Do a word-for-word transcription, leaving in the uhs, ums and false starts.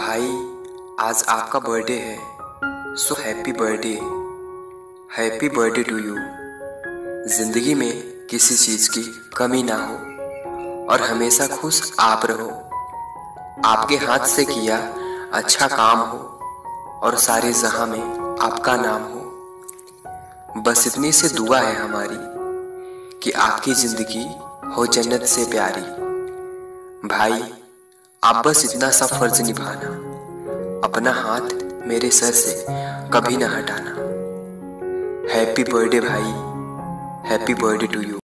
भाई, आज आपका बर्थडे है, so happy birthday. Happy birthday to you. जिंदगी में किसी चीज़ की कमी ना हो और हमेशा खुश आप रहो। आपके हाथ से किया अच्छा काम हो और सारे जहां में आपका नाम हो। बस इतनी से दुआ है हमारी कि आपकी जिंदगी हो जन्नत से प्यारी। भाई, आप बस इतना सा फर्ज निभाना, अपना हाथ मेरे सर से कभी ना हटाना। हैप्पी बर्थडे भाई, हैप्पी बर्थडे टू यू।